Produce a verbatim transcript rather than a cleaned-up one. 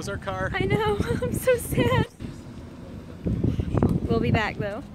was our car. I know. I'm so sad. We'll be back though.